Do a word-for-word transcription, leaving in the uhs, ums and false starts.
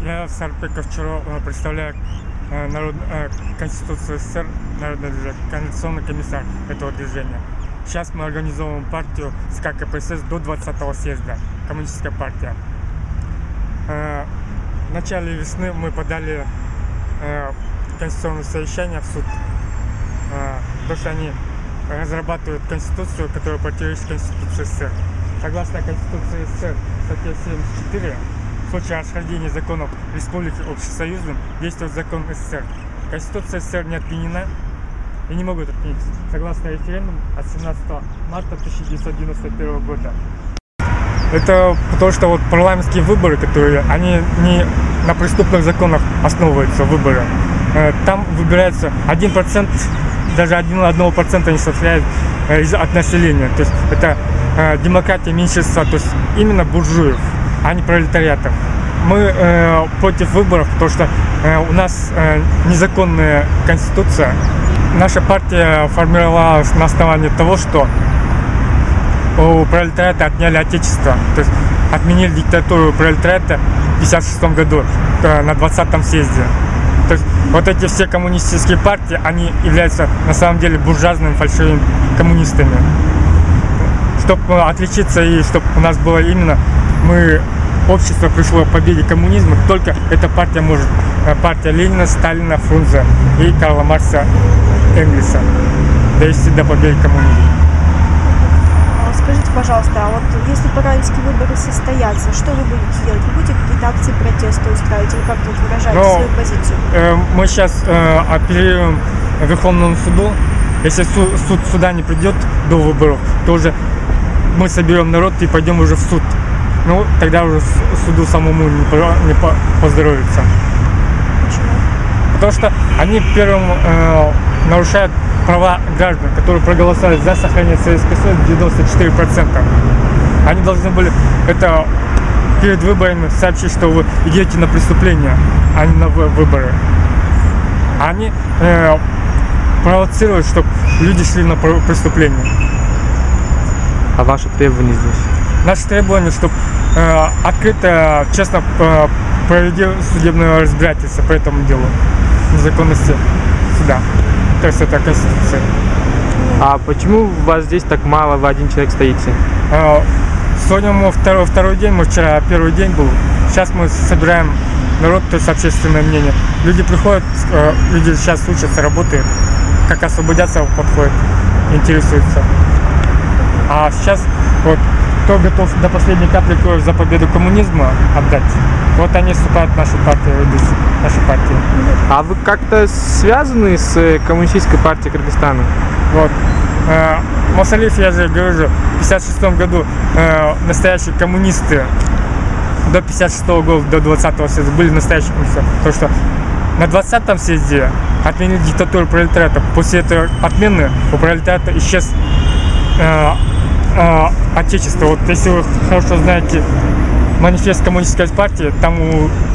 Я, Сарпек Овчаров, представляю народ, Конституцию СССР, Народный координационный комиссар этого движения. Сейчас мы организовываем партию СК КПСС до двадцатого съезда, коммунистическая партия. В начале весны мы подали конституционное совещание в суд, потому что они разрабатывают конституцию, которая противоречит Конституции СССР. Согласно Конституции СССР, статья семьдесят четыре, в случае расхождения законов Республики Общесоюзным действует закон СССР. Конституция СССР не отменена и не могут отменить, согласно референдуму от семнадцатого марта тысяча девятьсот девяносто первого года. Это потому что вот парламентские выборы, которые они не на преступных законах основываются, выборы. Там выбирается один процент, даже одного процента не составляет от населения. То есть это демократия меньшинства, то есть именно буржуев, а не пролетариатов. Мы э, против выборов, потому что э, у нас э, незаконная конституция. Наша партия формировалась на основании того, что у пролетариата отняли отечество, то есть отменили диктатуру пролетариата в пятьдесят шестом году э, на двадцатом съезде. То есть вот эти все коммунистические партии, они являются на самом деле буржуазными фальшивыми коммунистами. Чтобы отличиться и чтобы у нас было именно мы общество пришло к победе коммунизма, только эта партия может, партия Ленина, Сталина, Фрунзе и Карла Маркса, Энгельса, довести до победы коммунизма. Скажите, пожалуйста, а вот если парламентские выборы состоятся, что вы будете делать? Вы будете какие-то акции протеста устраивать или как-то выражаете Но, свою позицию? Э, мы сейчас э, апеллируем Верховному суду. Если суд, суд суда не придет до выборов, то уже мы соберем народ и пойдем уже в суд. Ну, тогда уже суду самому не, не поздоровится. Почему? Потому что они первым э, нарушают права граждан, которые проголосовали за сохранение Советского Союза, девяносто четыре процента. Они должны были это перед выборами сообщить, что вы идете на преступление, а не на выборы. Они э, провоцируют, чтобы люди шли на преступление. А ваши требования здесь? Наши требования, чтобы э, открыто, честно э, провели судебное разбирательство по этому делу, незаконности суда. То есть это Конституция. А почему у вас здесь так мало, вы один человек стоите? Э, сегодня мы второй, второй день, мы вчера первый день был. Сейчас мы собираем народ, то есть общественное мнение. Люди приходят, э, люди сейчас учатся, работают, как освободятся, подходят, интересуются. А сейчас вот кто готов до последней капли крови за победу коммунизма отдать, вот они вступают в нашу партию, в нашу партию. А вы как-то связаны с коммунистической партией Кыргызстана? Вот. Э, Мусалиев, я же говорю, в пятьдесят шестом году э, настоящие коммунисты до пятьдесят шестого года, до двадцатого съезда были настоящие коммунисты. Потому что на двадцатом съезде отменили диктатуру пролетариата. После этой отмены у пролетариата исчез э, э, отечество. Вот если вы хорошо знаете манифест коммунистической партии, там у